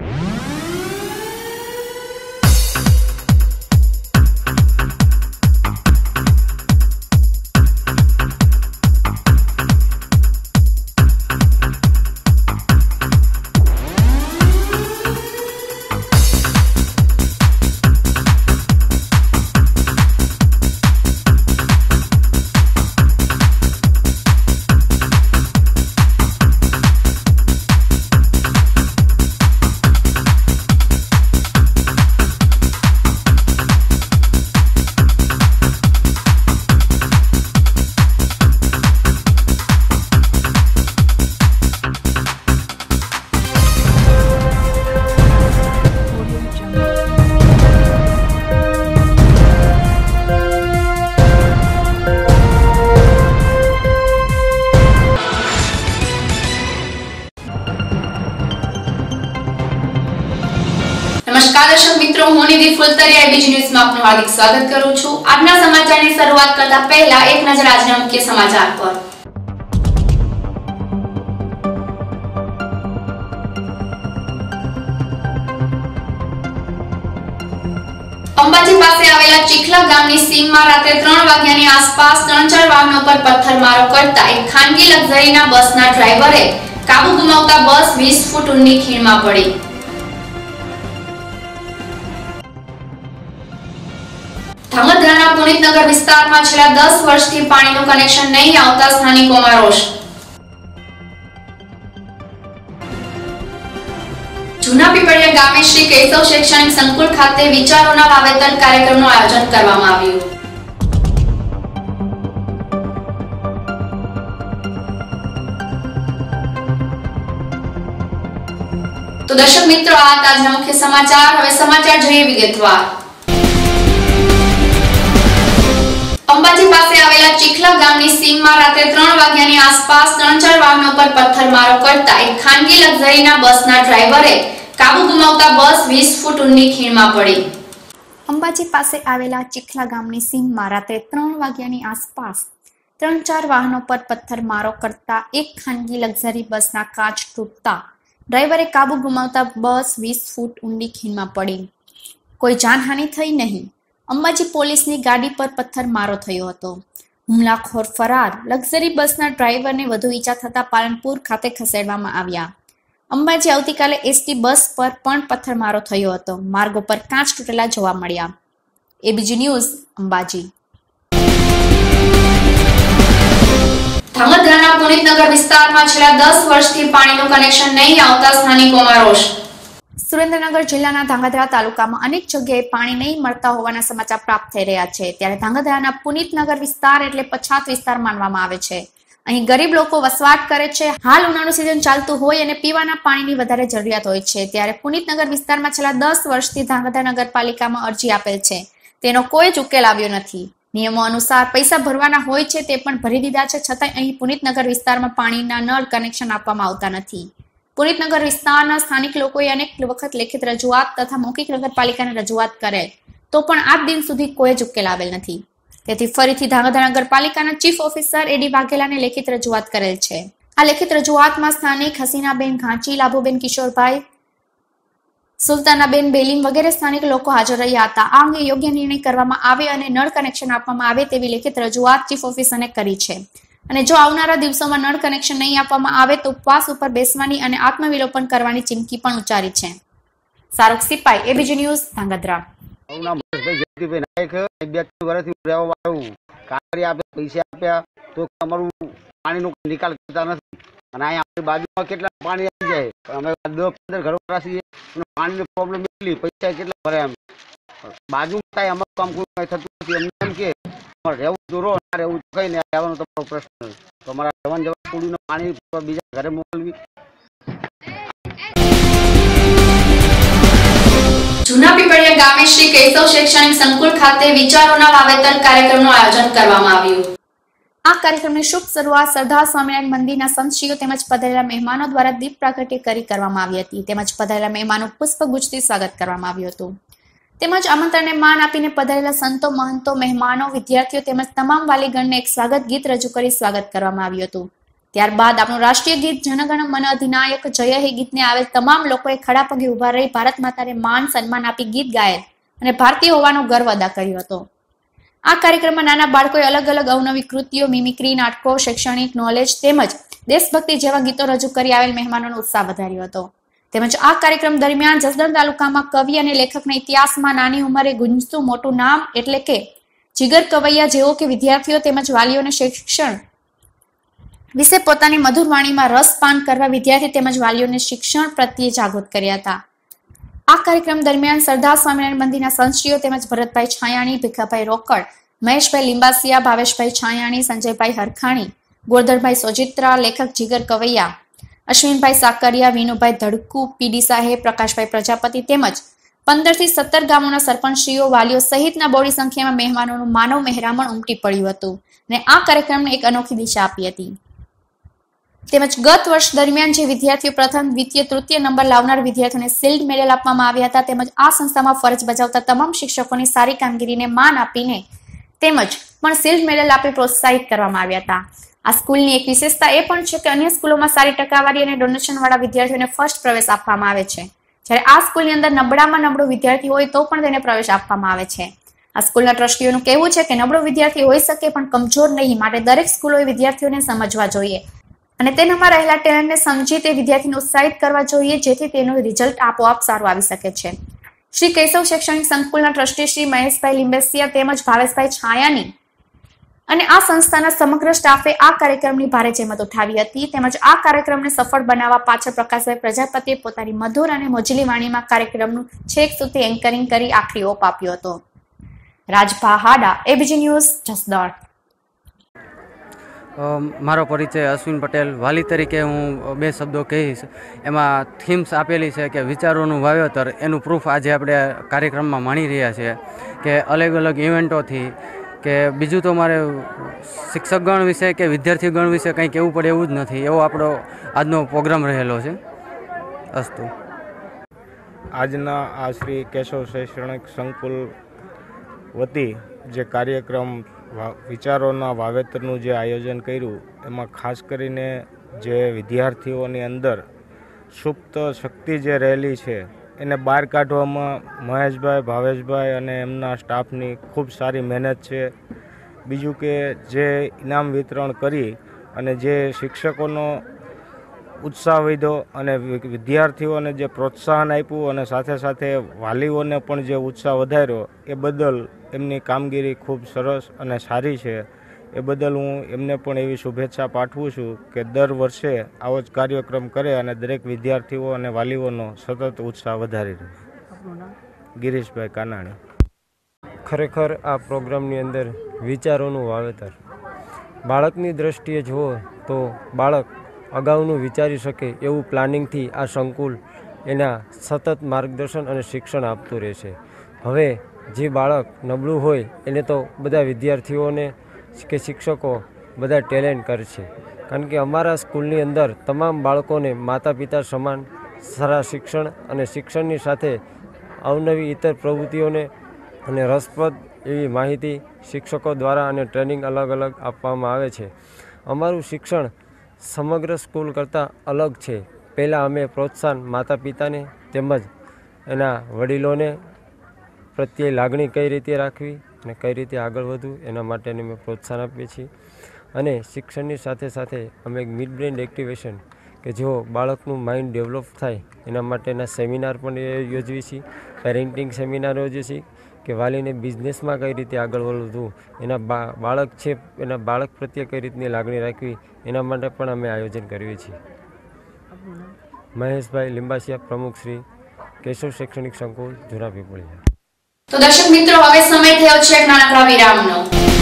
નમસ્કાર દર્શક મિત્રો, હું નિધિ ફુલતરિયા એબીજી ન્યૂઝમાં આપનું હાર્દિક સ્વાગત કરું છું। આજના સમાચારની શરૂઆત કરતા પહેલા એક નજર આજના મુખ્ય સમાચાર પર। અંબાજી પાસે આવેલા ચીખલા ગામની સીમમાં રાત્રે 3 વાગ્યાની આસપાસ 3-4 વાહનો પર પથ્થરમારો કરતા એક ખાનગી લક્ઝરીના બસના ડ્રાઈવરે કાબુ ગુમાવતા બસ 20 ફૂટ ઊંડી ખીણમાં પડી। ધાંગધ્રાના પુનિતનગર વિસ્તારમાં છેલ્લા 10 વર્ષથી પાણીનું કનેક્શન નહીં આવતા સ્થાનિકોમાં રોષ। જૂના પીપળિયા ગામે શ્રી કેશવ શૈક્ષણિક સંકુલ ખાતે વિચારોના વાવેતર કાર્યક્રમનું આયોજન કરવામાં આવ્યું। તો દર્શક મિત્રો, આ આજના મુખ્ય સમાચાર। હવે સમાચાર જોઈએ વિગતવાર। અંબાજી પાસે આવેલા ચીખલા ગામની સીમમાં રાત્રે 3 વાગ્યાની આસપાસ 3-4 વાહનો પર પથ્થરમારો કરતા એક ખાનગી લક્ઝરીના બસના ડ્રાઈવરે કાબુ ગુમાવતા બસ 20 ફૂટ ઊંડી ખીણમાં પડી। અંબાજી પાસે આવેલા ચીખલા ગામની સીમમાં રાત્રે 3 વાગ્યાની આસપાસ 3-4 વાહનો પર પથ્થરમારો કરતા એક ખાનગી લક્ઝરી બસના કાચ તૂટતા ડ્રાઈવરે કાબુ ગુમાવતા બસ 20 ફૂટ ઊંડી ખીણમાં પડી। કોઈ જાનહાનિ થઈ નહીં। અંબાજી પોલીસની ગાડી પર પથ્થરમારો થયો હતો। હુમલાખોર ફરાર લક્ઝરી બસના ડ્રાઈવરને વધુ ઈજા થતા પાલનપુર ખાતે ખસેડવામાં આવ્યા। અંબાજી આવતીકાલે એસટી બસ પર પણ પથ્થરમારો થયો હતો। માર્ગો પર કાચ તૂટેલા જોવા મળ્યા। ABG news, Ambaji. ધાંગધ્રાના પુનિતનગર વિસ્તારમાં છેલ્લા 10 વર્ષથી પાણીનું કનેક્શન નહીં આવતા સ્થાનિકોમાં રોષ। સુરેન્દ્રનગર જિલ્લાના ધાંગધ્રા તાલુકામાં અનેક જગ્યાએ પાણી નહીં મળતા હોવાના સમાચાર પ્રાપ્ત થઈ રહ્યા છે। ત્યારે ધાંગધ્રાના પુનિતનગર વિસ્તાર એટલે પછાત વિસ્તાર માનવામાં આવે છે। અહીં ગરીબ લોકો વસવાટ કરે છે। હાલ ઉનાળુ સિઝન ચાલતું હોય અને પીવાના પાણીની વધારે જરૂરિયાત હોય છે। ત્યારે પુનિતનગર વિસ્તારમાં છેલ્લા 10 વર્ષથી ધાંગધ્રા નગરપાલિકામાં અરજી આપેલ છે, તેનો કોઈ જ ઉકેલ આવ્યો નથી। નિયમો અનુસાર પૈસા ભરવાના હોય છે તે પણ ભરી દીધા છે, છતાંય અહીં પુનિતનગર વિસ્તારમાં પાણીના નળ કનેક્શન આપવામાં આવતા નથી। પુનિતનગર વિસ્તારના સ્થાનિક લોકોએ અનેક વખત લેખિત રજૂઆત તથા મૌખિક નગરપાલિકાને રજૂઆત કરેલ તો પણ આજ દિન સુધી કોઈ જ ઉકેલ આવેલ નથી। તેથી ફરીથી ધાંગધ્રા નગરપાલિકાના ચીફ ઓફિસર એડી વાઘેલાને લેખિત રજૂઆત કરેલ છે। આ લેખિત રજૂઆતમાં સ્થાનિક હસીનાબેન ઘાંચી, લાભુબેન કિશોરભાઈ, સુલતાનાબેન બેલીમ વગેરે સ્થાનિક લોકો હાજર રહ્યા હતા। આ અંગે યોગ્ય નિર્ણય કરવામાં આવે અને નળ કનેક્શન આપવામાં આવે તેવી લેખિત રજૂઆત ચીફ ઓફિસરને કરી છે। અને જો આવનારા દિવસોમાં નળ કનેક્શન નહીં આપવામાં આવે તો ઉપવાસ ઉપર બેસવાની અને આત્મવિલોપન કરવાની ચીમકી પણ ઉચ્ચારી છે। Shahrukh Sipai, ABG news, Dhangadhra. પૈસા આપ્યા તો અમારું પાણીનો નિકાલ કરતા નથી અને અહીંયા બાજુમાં કેટલા પાણી આવી જાય, અમે 10-15 ઘરો છીએ અને પાણીનો પ્રોબ્લેમ એટલી, પૈસા કેટલા ભરે અમે બાજુમાં થાય, અમારું કામ કોઈ થતું નથી। એમને એમ કે રહેવું દૂરો ના રહેવું કઈ નહીં, આવવાનો તમારો પ્રશ્ન તો અમારા જવાન પૂરીનું પાણી બીજા ઘરે મોકલવી। જૂના પીપળિયા ગામે શ્રી કેશવ શૈક્ષણિક સંકુલ ખાતે વિચારોના વાવેતર કાર્યક્રમનું આયોજન કરવામાં આવ્યું। આ કાર્યક્રમની શુભ શરૂઆત સરદાર સ્વામિનારાયણ મંદિરના સંતશ્રીઓ તેમજ પધારેલા મહેમાનો દ્વારા દીપ પ્રાગટ્ય કરી કરવામાં આવી હતી। તેમજ પધારેલા મહેમાનો પુષ્પગુચ્છથી સ્વાગત કરવામાં આવ્યું હતું। તેમજ આમંત્રણને માન આપીને પધારેલા સંતો, મહંતો, મહેમાનો, વિદ્યાર્થીઓ તેમજ તમામ વાલીગણને એક સ્વાગત ગીત રજૂ કરી સ્વાગત કરવામાં આવ્યું હતું। ત્યારબાદ આપણું રાષ્ટ્રીય ગીત જનગણ મન અધિનાયક જય હે ગીતને આવેલ તમામ લોકોએ ખડા પગે ઉભા રહી ભારત માતાને માન સન્માન આપી ગીત ગાયેલ અને ભારતીય હોવાનો ગર્વ અદા કર્યો હતો. આ કાર્યક્રમમાં નાના બાળકોએ અલગ અલગ અવનવી કૃતિઓ, મિમિક્રી, નાટકો, શૈક્ષણિક, નોલેજ તેમજ દેશભક્તિ જેવા ગીતો રજૂ કરી આવેલ મહેમાનોનો ઉત્સાહ વધાર્યો હતો. તેમજ આ કાર્યક્રમ દરમિયાન જસદણ તાલુકામાં કવિ અને લેખકના ઇતિહાસમાં નાની ઉંમરે ગુંજતું મોટું નામ એટલે કે જીગર કવૈયા જેઓ કે વિદ્યાર્થીઓ તેમજ વાલીઓને શિક્ષણ વિશે પોતાની મધુર વાણીમાં રસપાન કરવા વિદ્યાર્થી તેમજ વાલીઓને શિક્ષણ પ્રત્યે જાગૃત કર્યા હતા. આ કાર્યક્રમ દરમિયાન સરદાર સ્વામિનારાયણ મંદિરના સંશ્રીઓ તેમજ ભરતભાઈ છાયાણી, ભીખાભાઈ રોકડ, મહેશભાઈ લિંબાસિયા, ભાવેશભાઈ છાયાણી, સંજયભાઈ હરખાણી, ગોરધરભાઈ સોજિત્રા, લેખક જીગર કવૈયા, અશ્વિનભાઈ સાકરિયા, વિનુભાઈ ધડકુ, પીડી સાહેબ, પ્રકાશભાઈ પ્રજાપતિ તેમજ 15 થી 17 ગામોના સરપંચશ્રીઓ, વાલીઓ સહિતના બોડી સંખ્યામાં મહેમાનોનું માનવ મહેરામણ ઉમટી પડ્યું હતું અને આ કાર્યક્રમને એક અનોખી દિશા આપી હતી. તેમજ ગત વર્ષ દરમિયાન જે વિદ્યાર્થીઓ પ્રથમ, દ્વિતીય, તૃતીય નંબર લાવનાર વિદ્યાર્થીઓને શિલ્ડ મેડલ આપવામાં આવ્યા હતા તેમજ આ સંસ્થામાં ફરજ બજાવતા તમામ શિક્ષકોની સારી કામગીરીને માન આપીને તેમજ પણ શિલ્ડ મેડલ આપી પ્રોત્સાહિત કરવામાં આવ્યા હતા. આ સ્કૂલની એક વિશેષતા એ પણ છે કે અન્ય સ્કૂલોમાં સારી ટકાવારી અને ડોનેશન વાળા વિદ્યાર્થીઓને ફર્સ્ટ પ્રવેશ આપવામાં આવે છે, જ્યારે આ સ્કૂલની અંદર નબળામાં નબળો વિદ્યાર્થી હોય તો પણ તેને પ્રવેશ આપવામાં આવે છે. આ સ્કૂલના ટ્રસ્ટીઓનું કહેવું છે કે નબળો વિદ્યાર્થી હોઈ શકે પણ કમજોર નહીં, માટે દરેક સ્કૂલોએ વિદ્યાર્થીઓને સમજવા જોઈએ અને તેનામાં રહેલા ટેલેન્ટને સમજી તે વિદ્યાર્થીને ઉત્સાહિત કરવા જોઈએ, જેથી તેનું રિઝલ્ટ આપોઆપ સારું આવી શકે છે. શ્રી કેશવ શૈક્ષણિક સંકુલના ટ્રસ્ટી શ્રી મહેશભાઈ લિંબાસિયા તેમજ ભાવેશભાઈ છાયાની અને આ સંસ્થાના સમગ્ર સ્ટાફે આ કાર્યક્રમની ભારે જહેમત ઉઠાવી હતી. તેમજ આ કાર્યક્રમને સફળ બનાવવા પાછળ પ્રકાશભાઈ પ્રજાપતિએ પોતાની મધુર અને મોજીલી વાણીમાં કાર્યક્રમનું છેક સુધી એન્કરિંગ કરી આખરી ઓપ આપ્યો હતો. રાજભા હાડા, એબીજી ન્યૂઝ, જસદણ. મારો પરિચય અશ્વિન પટેલ. વાલી તરીકે હું 2 શબ્દો કહીશ. એમાં થીમ્સ આપેલી છે કે વિચારોનું વાવેતર. એનું પ્રૂફ આજે આપણે કાર્યક્રમમાં માણી રહ્યા છીએ કે અલગ અલગ ઇવેન્ટોથી કે બીજું તો મારે શિક્ષકગણ વિશે કે વિદ્યાર્થીગણ વિશે કંઈ કહેવું પડે એવું જ નથી. એવો આપણો આજનો પ્રોગ્રામ રહેલો છે. અસ્તુ. આજના આ શ્રી કેશવ શૈક્ષણિક સંકુલ વતી જે કાર્યક્રમ વિચારોના વાવેતરનું જે આયોજન કર્યું, એમાં ખાસ કરીને જે વિદ્યાર્થીઓની અંદર સુપ્ત શક્તિ જે રહેલી છે એને બહાર કાઢવામાં મહેશભાઈ, ભાવેશભાઈ અને એમના સ્ટાફની ખૂબ સારી મહેનત છે. બીજું કે જે ઇનામ વિતરણ કરી અને જે શિક્ષકોનો ઉત્સાહ વધ્યો અને વિદ્યાર્થીઓને જે પ્રોત્સાહન આપ્યું અને સાથે સાથે વાલીઓને પણ જે ઉત્સાહ વધાર્યો, એ બદલ એમની કામગીરી ખૂબ સરસ અને સારી છે. એ બદલ હું એમને પણ એવી શુભેચ્છા પાઠવું છું કે દર વર્ષે આવો જ કાર્યક્રમ કરે અને દરેક વિદ્યાર્થીઓ અને વાલીઓનો સતત ઉત્સાહ વધારી રહે. ગિરીશભાઈ કાનાણી. ખરેખર આ પ્રોગ્રામની અંદર વિચારોનું વાવેતર, બાળકની દ્રષ્ટિએ જુઓ તો બાળક અગાઉનું વિચારી શકે એવું પ્લાનિંગથી આ સંકુલ એના સતત માર્ગદર્શન અને શિક્ષણ આપતું રહેશે. હવે જે બાળક નબળું હોય એને તો બધા વિદ્યાર્થીઓને કે શિક્ષકો બધા ટેલેન્ટ કરશે, કારણ કે અમારા સ્કૂલની અંદર તમામ બાળકોને માતા પિતા સમાન સારા શિક્ષણ અને શિક્ષણની સાથે અવનવી ઇતર પ્રવૃત્તિઓને અને રસપ્રદ એવી માહિતી શિક્ષકો દ્વારા અને ટ્રેનિંગ અલગ અલગ આપવામાં આવે છે. અમારું શિક્ષણ સમગ્ર સ્કૂલ કરતાં અલગ છે. પહેલાં અમે પ્રોત્સાહન માતા પિતાને તેમજ એના વડીલોને પ્રત્યે લાગણી કઈ રીતે રાખવી અને કઈ રીતે આગળ વધવું એના માટેને અમે પ્રોત્સાહન આપીએ છીએ. અને શિક્ષણની સાથે સાથે અમે એક મિડ બ્રેઇન એક્ટિવેશન કે જો બાળકનું માઇન્ડ ડેવલપ થાય એના માટેના સેમિનાર પણ યોજવી છીએ. પેરેન્ટિંગ સેમિનાર યોજીએ છીએ કે વાલીને બિઝનેસમાં કઈ રીતે આગળ વધવું, એના બાળક છે એના બાળક પ્રત્યે કઈ રીતની લાગણી રાખવી એના માટે પણ અમે આયોજન કરીએ છીએ. મહેશભાઈ લિંબાસિયા, પ્રમુખ શ્રી કેશવ શૈક્ષણિક સંકુલ, જૂના પીપળિયા. તો દર્શક મિત્રો, હવે સમય થયો છે એક નાનકડા વિરામનો.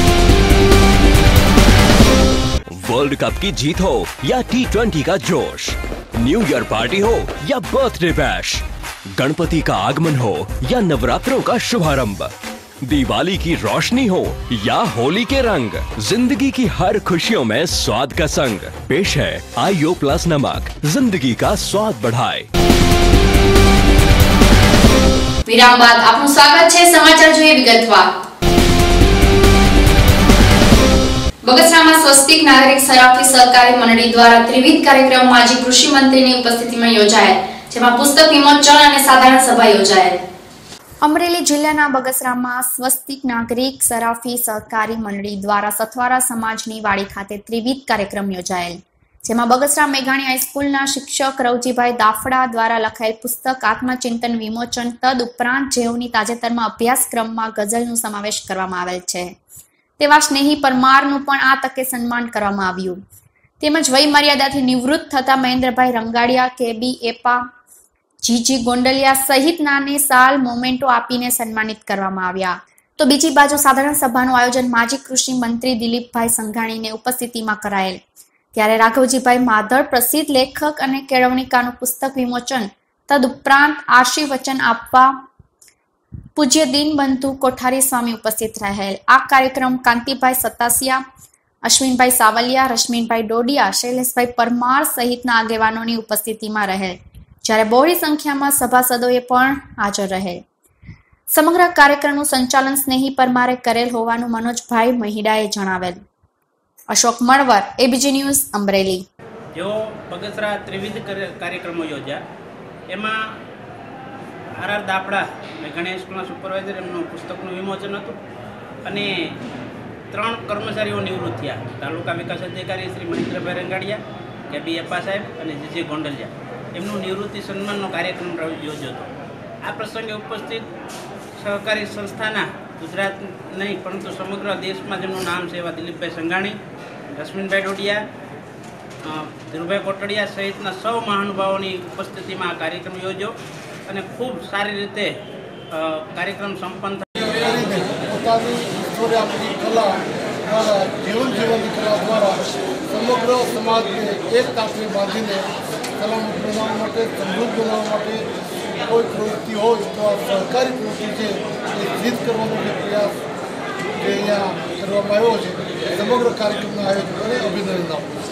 वर्ल्ड कप की जीत हो या T20 का जोश, न्यू ईयर पार्टी हो या बर्थडे बैश, गणपति का आगमन हो या नवरात्रों का शुभारंभ, दिवाली की रोशनी हो या होली के रंग, जिंदगी की हर खुशियों में स्वाद का संग पेश है आईओ प्लस नमक, जिंदगी का स्वाद बढ़ाए. વિરામ બાદ આપનું સ્વાગત છે. સમાચાર જોઈએ વિગતવાર. બગસરામાં સ્વસ્તિક નાગરિક સરાફી સહકારી મંડળી દ્વારા ત્રિવિધ કાર્યક્રમ માજી કૃષિ મંત્રીની ઉપસ્થિતિમાં યોજાયેલ, જેમાં પુસ્તક વિમોચન અને સાધારણ સભા યોજાયેલ. અમરેલી જિલ્લાના બગસરામાં સ્વસ્તિક નાગરિક સરાફી સહકારી મંડળી દ્વારા સથવારા સમાજની વાડી ખાતે ત્રિવિધ કાર્યક્રમ યોજાયેલ, જેમાં બગસરા મેઘાણી હાઈસ્કૂલના શિક્ષક રવજીભાઈ દાફડા દ્વારા લખાયેલ પુસ્તક આત્મચિંતન વિમોચન તદુપરાંત જેઓની તાજેતરમાં અભ્યાસક્રમમાં ગઝલનો સમાવેશ કરવામાં આવેલ છે તેવા સ્નેહી પરમારનું પણ આ તકે સન્માન કરવામાં આવ્યું. તેમજ વય મર્યાદાથી નિવૃત્ત થતા મહેન્દ્રભાઈ રંગાડિયા, કેબી એપા, જીજી ગોંડલિયા સહિતનાને સાલ મોમેન્ટો આપીને સન્માનિત કરવામાં આવ્યા. તો બીજી બાજુ સાધારણ સભાનું આયોજન માજી કૃષિ મંત્રી દિલીપભાઈ સંઘાણીને ઉપસ્થિતિમાં કરાયેલ, ત્યારે રાઘવજીભાઈ માધળ પ્રસિદ્ધ લેખક અને કેળવણીકારનું પુસ્તક વિમોચન તદુપરાંત આશીર્વચન આપવા પૂજ્ય દીનબંધુ કોઠારી સ્વામી ઉપસ્થિત રહેલ. આ કાર્યક્રમ કાંતિભાઈ સતાસિયા, અશ્વિનભાઈ સાવલિયા, રશ્મિનભાઈ ડોડિયા, શૈલેષભાઈ પરમાર સહિતના આગેવાનોની ઉપસ્થિતિમાં રહેલ, જ્યારે બહોળી સંખ્યામાં સભાસદોએ પણ હાજર રહેલ. સમગ્ર કાર્યક્રમનું સંચાલન સ્નેહી પરમારે કરેલ હોવાનું મનોજભાઈ મહિડાએ જણાવેલ. Ashok Manvar, ABG news, Amreli. જેઓ બગસરા ત્રિવિધ કાર્યક્રમો યોજ્યા, એમાં આર દાફડા મેઘાણી હાઈસ્કૂલના સુપરવાઇઝર એમનું પુસ્તકનું વિમોચન હતું અને 3 કર્મચારીઓ નિવૃત્ત થયા. તાલુકા વિકાસ અધિકારી શ્રી મહેન્દ્રભાઈ રંગાડિયા, કેબી એપા સાહેબ અને જીજી ગોંડલિયા, એમનું નિવૃત્તિ સન્માનનો કાર્યક્રમ યોજ્યો હતો. આ પ્રસંગે ઉપસ્થિત સહકારી સંસ્થાના ગુજરાત નહીં પરંતુ સમગ્ર દેશમાં જેમનું નામ છે એવા દિલીપભાઈ સંઘાણી, રશ્મિનભાઈ ડોડિયા, ધીરુભાઈ કોટડિયા સહિતના સૌ મહાનુભાવોની ઉપસ્થિતિમાં આ કાર્યક્રમ યોજ્યો અને ખૂબ સારી રીતે કાર્યક્રમ સંપન્ન થયો. પોતાની ઈશ્વરી કલા દ્વારા જીવનની કલા દ્વારા સમગ્ર સમાજને એક કાપને બાંધીને સલામત બનાવવા માટે, સમૃદ્ધ બનાવવા માટે કોઈ પ્રવૃત્તિ હોય તો આ સહકારી પ્રવૃત્તિ છે એ સિદ્ધ કરવાનો જે પ્રયાસ જે અહીંયા કરવામાં આવ્યો છે, સમગ્ર કાર્યક્રમના આયોજકોને અભિનંદન આપું છું.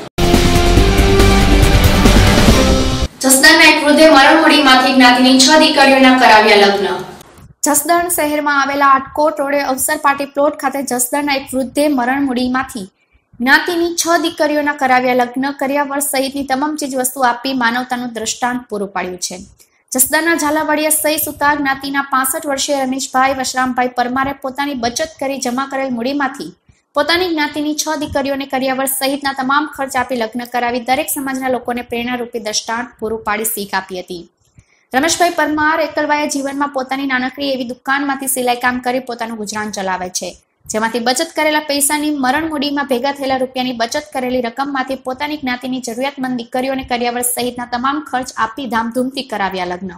જસદણના એક વૃદ્ધે મરણમૂડીમાંથી જ્ઞાતિની 6 દીકરીઓના કરાવ્યા લગ્ન. જસદણ શહેરમાં આવેલા આટકોટ રોડે અવસર પાર્ટી પ્લોટ ખાતે જસદણના એક વૃદ્ધે મરણમૂડીમાંથી જ્ઞાતિની 6 દીકરીઓના કરાવ્યા લગ્ન કર્યા વર્ષ સહિતની તમામ ચીજવસ્તુ આપી માનવતાનું દ્રષ્ટાંત પૂરું પાડ્યું છે. જસદણના ઝાલાવાડિયા સહી સુતાર જ્ઞાતિના 65 વર્ષીય રમેશભાઈ વશરામભાઈ પરમારે પોતાની બચત કરી જમા કરેલ મૂડીમાંથી પોતાની જ્ઞાતિની 6 દીકરીઓને કર્યા વર્ષ સહિતના તમામ ખર્ચ આપી લગ્ન કરાવી દરેક સમાજના લોકોને પ્રેરણારૂપી દ્રષ્ટાંત પૂરું પાડી શીખ આપી હતી. રમેશભાઈ પરમાર એકલવાયા જીવનમાં પોતાની નાનકડી એવી દુકાનમાંથી સિલાઈ કામ કરી પોતાનું ગુજરાન ચલાવે છે, જેમાંથી બચત કરેલા પૈસાની મરણ મૂડીમાં ભેગા થયેલા રૂપિયાની બચત કરેલી રકમમાંથી પોતાની જ્ઞાતિની જરૂરિયાતમંદ દીકરીઓને કર્યા વર્ષ સહિતના તમામ ખર્ચ આપી ધામધૂમથી કરાવ્યા લગ્ન.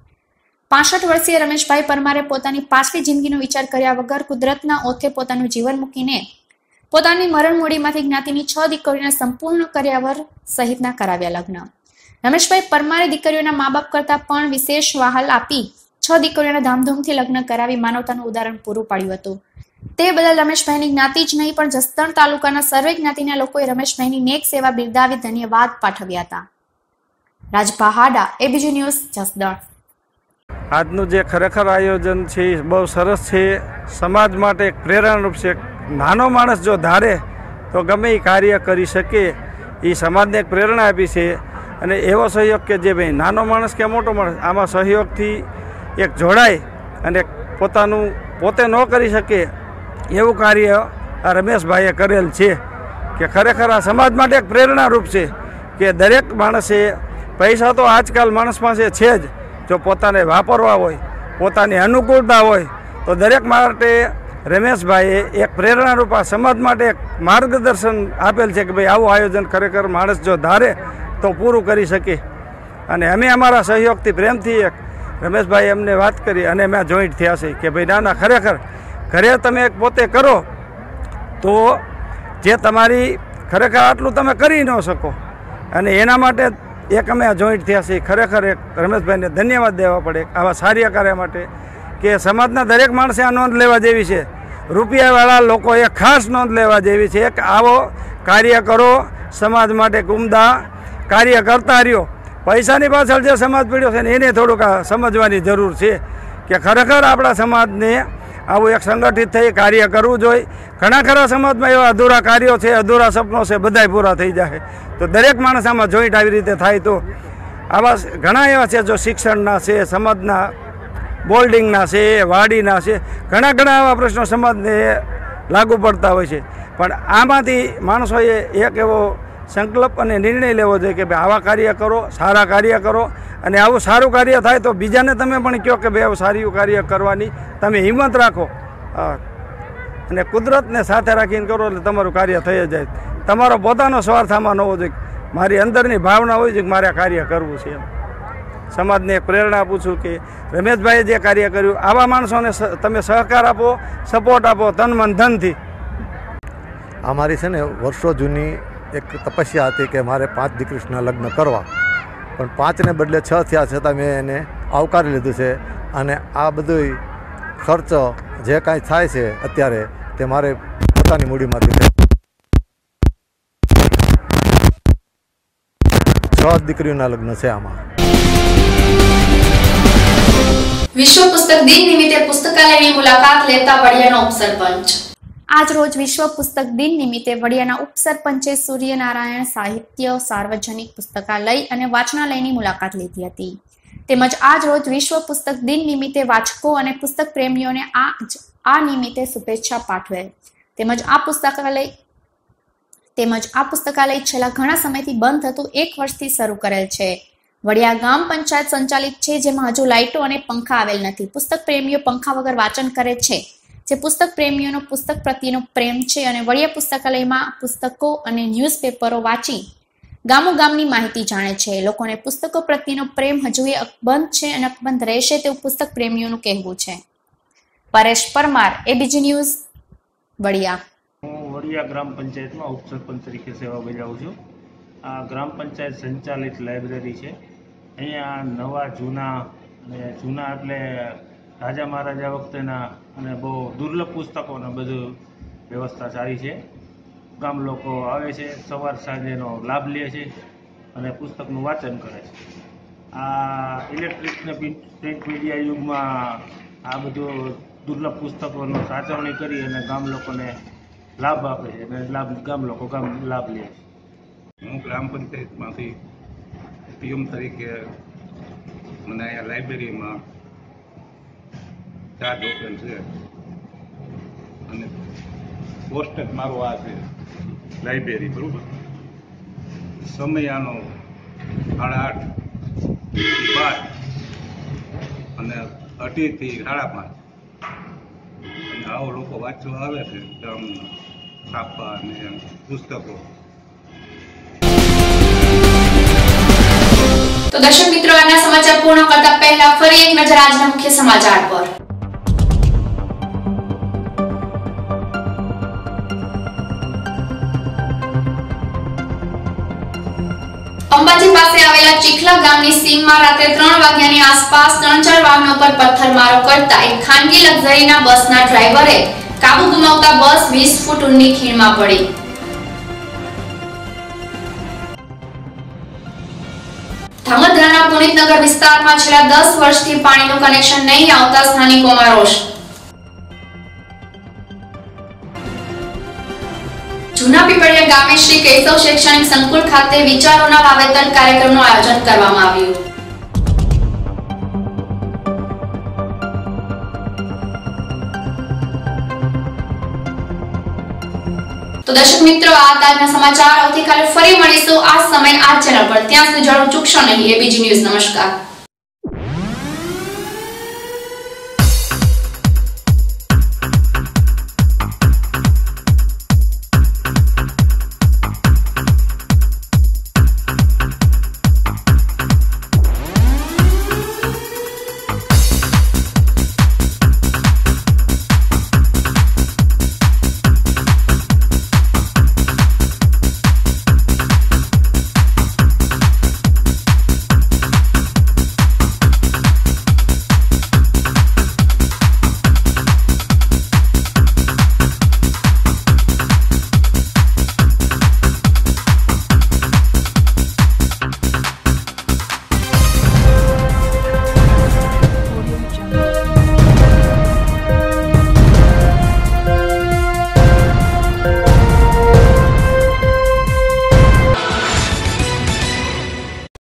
65 વર્ષીય રમેશભાઈ પરમારે પોતાની પાછલી જિંદગીનો વિચાર કર્યા વગર કુદરતના ઓથે પોતાનું જીવન મૂકીને પોતાની મરણ મૂડીમાંથી જ્ઞાતિની 6 દીકરીઓને સંપૂર્ણ કર્યાવર સહિતના કરાવ્યા લગ્ન. રમેશભાઈ પરમારે દીકરીઓના મા બાપ કરતા પણ વિશેષ વહાલ આપી 6 દીકરીઓને ધામધૂમથી લગ્ન કરાવી માનવતાનું ઉદાહરણ પૂરું પાડ્યું હતું. તે બદલ રમેશભાઈની જ્ઞાતિ જ નહીં પણ જસદણ તાલુકાના સર્વે જ્ઞાતિના લોકોએ રમેશભાઈની નેક સેવા બિરદાવી ધન્યવાદ પાઠવ્યા હતા. રાજભા હાડા, એબીજી ન્યૂઝ, જસદણ. આજનું જે ખરેખર આયોજન છે એ બહુ સરસ છે. સમાજ માટે એક પ્રેરણારૂપ છે. નાનો માણસ જો ધારે તો ગમે એ કાર્ય કરી શકે, એ સમાજને એક પ્રેરણા આપી છે. અને એવો સહયોગ કે જે ભાઈ નાનો માણસ કે મોટો માણસ આમાં સહયોગથી એક જોડાય અને પોતાનું પોતે ન કરી શકે એવું કાર્ય આ રમેશભાઈએ કરેલ છે કે ખરેખર આ સમાજ માટે એક પ્રેરણારૂપ છે કે દરેક માણસે પૈસા તો આજકાલ માણસ પાસે છે જ, જો પોતાને વાપરવા હોય, પોતાની અનુકૂળતા હોય તો દરેક માટે રમેશભાઈએ એક પ્રેરણારૂપ આ સમાજ માટે એક માર્ગદર્શન આપેલ છે કે ભાઈ આવું આયોજન ખરેખર માણસ જો ધારે તો પૂરું કરી શકે. અને અમે અમારા સહયોગથી પ્રેમથી એક રમેશભાઈ એમને વાત કરી અને અમે જોઈન્ટ થયા છે કે ભાઈ ના ખરેખર ઘરે તમે પોતે કરો તો જે તમારી ખરેખર આટલું તમે કરી ન શકો, અને એના માટે એક અમે જોઈન્ટ થયા છીએ. ખરેખર એક રમેશભાઈને ધન્યવાદ દેવા પડે આવા સારા કાર્ય માટે કે સમાજના દરેક માણસે આ નોંધ લેવા જેવી છે. રૂપિયાવાળા લોકોએ ખાસ નોંધ લેવા જેવી છે. એક આવો કાર્ય કરો, સમાજ માટે ઉમદા કાર્ય કરતા રહ્યો. પૈસાની પાછળ જે સમાજ પીડ્યો છે ને એને થોડુંક સમજવાની જરૂર છે કે ખરેખર આપણા સમાજને આવું એક સંગઠિત થઈ કાર્ય કરવું જોઈએ. ઘણા ખરા સમાજમાં એવા અધૂરા કાર્યો છે, અધૂરા સપનો છે, બધાય પૂરા થઈ જાય. તો દરેક માણસ આમાં જોઈન્ટ આવી રીતે થાય તો આવા ઘણા એવા છે, જો શિક્ષણના છે, સમાજના બોલ્ડિંગના છે, વાડીના છે, ઘણા એવા પ્રશ્નો સમાજને લાગુ પડતા હોય છે. પણ આમાંથી માણસોએ એક એવો સંકલ્પ અને નિર્ણય લેવો જોઈએ કે ભાઈ આવા કાર્ય કરો, સારા કાર્ય કરો, અને આવું સારું કાર્ય થાય તો બીજાને તમે પણ કહો કે ભાઈ આવું સારું કાર્ય કરવાની તમે હિંમત રાખો, અને કુદરતને સાથે રાખીને કરો એટલે તમારું કાર્ય થઈ જાય. તમારો પોતાનો સ્વાર્થ આમાં ન હોવો જોઈએ, મારી અંદરની ભાવના હોય છે કે મારે આ કાર્ય કરવું છે. એમ સમાજને એક પ્રેરણા આપું છું કે રમેશભાઈએ જે કાર્ય કર્યું, આવા માણસોને તમે સહકાર આપો, સપોર્ટ આપો તન મન ધનથી. અમારી છે ને વર્ષો જૂની એક તપસ્યા હતી કે મારે 5 દીકરીના લગ્ન કરવા, પણ 5ને બદલે 6 થયા છતાં મેં એને આવકારી લીધું છે. અને આ બધું ખર્ચ જે કાંઈ થાય છે અત્યારે તે મારે પોતાની મૂડીમાંથી થાય. 6 દીકરીઓના લગ્ન છે આમાં. વિશ્વ પુસ્તક દિન નિમિત્તે પુસ્તકાલયની મુલાકાત લેતા વડિયાના ઉપસરપંચ. આજ રોજ વિશ્વ પુસ્તક દિન નિમિત્તે વડિયાના ઉપસરપંચે સૂર્યનારાયણ સાહિત્ય સાર્વજનિક પુસ્તકાલય અને વાચનાલયની મુલાકાત લીધી હતી. તેમજ આજ રોજ વિશ્વ પુસ્તક દિન નિમિત્તે વાચકો અને પુસ્તક પ્રેમીઓને આ નિમિત્તે શુભેચ્છા પાઠવેલ. તેમજ આ પુસ્તકાલય છેલ્લા ઘણા સમયથી બંધ થતું 1 વર્ષથી શરૂ કરેલ છે. વડિયા ગામ પંચાયત સંચાલિત છે, જેમાં હજુ લાઇટો અને પંખા આવેલ નથી. પુસ્તક પ્રેમીઓ પંખા વગર વાંચન કરે છે, જે પુસ્તક પ્રેમીઓનો પુસ્તક પ્રત્યેનો પ્રેમ છે. અને વડિયા પુસ્તકાલયમાં પુસ્તકો અને ન્યૂઝપેપરો વાંચી ગામોગામની માહિતી જાણે છે. લોકોને પુસ્તકો પ્રત્યેનો પ્રેમ હજુ અકબંધ છે અને અકબંધ રહેશે તેવું પુસ્તક પ્રેમીઓનું કહેવું છે. Paresh Parmar, ABG news, Vadia. હું વડિયા ગ્રામ પંચાયતમાં ઉપસરપંચ તરીકે સેવા બજાવું છું. આ ગ્રામ પંચાયત સંચાલિત લાઇબ્રેરી છે. અહીંયા નવા જૂના એટલે રાજા મહારાજા વખતેના અને બહુ દુર્લભ પુસ્તકોને બધું વ્યવસ્થા સારી છે. ગામ લોકો આવે છે, સવાર સાંજેનો લાભ લે છે અને પુસ્તકનું વાંચન કરે છે. આ ઇલેક્ટ્રિક ને પ્રિન્ટ મીડિયા યુગમાં આ બધું દુર્લભ પુસ્તકોનો સાચવણી કરી અને ગામ લોકોને લાભ આપે છે અને ગામ લોકો લાભ લે છે. હું ગ્રામ પંચાયતમાંથી પીએમ તરીકે મને અહીંયા લાઇબ્રેરીમાં 4 ડોક્યુમેન્ટ છે અને પોસ્ટ જ મારો આ છે લાઇબ્રેરી, બરાબર. સમય આનો 8:30 થી 12 અને 2:30 થી 5:30. અને આવો લોકો વાંચવા આવે છે ગામના છાપા અને પુસ્તકો. તો દર્શક મિત્રો, આના સમાચાર પૂર્ણ કરતા પહેલા ફરી એક નજર આજના મુખ્ય સમાચાર પર. અંબાજી પાસે આવેલા ચીખલા ગામની સીમમાં રાત્રે 3 વાગ્યાની આસપાસ 3-4 વાહનો પર પથ્થરમારો કરતા એક ખાનગી લક્ઝરીના બસના ડ્રાઈવરે કાબુ ગુમાવતા બસ 20 ફૂટ ઊંડી ખીણમાં પડી. ધાંગધ્રાના પુનિતનગર વિસ્તારમાં છેલ્લા 10 વર્ષથી પાણીનું કનેક્શન નહીં આવતા સ્થાનિકોમાં રોષ. જૂના પીપળિયા ગામે શ્રી કેશવ શૈક્ષણિક સંકુલ ખાતે વિચારોના વાવેતર કાર્યક્રમનું આયોજન કરવામાં આવ્યું. તો દર્શક મિત્રો, આ તાજના સમાચાર આવતીકાલે ફરી મળીશું આ સમય આ ચેનલ પર. ત્યાં સુધી જરૂર ચૂકશો નહીં. ABG news. નમસ્કાર.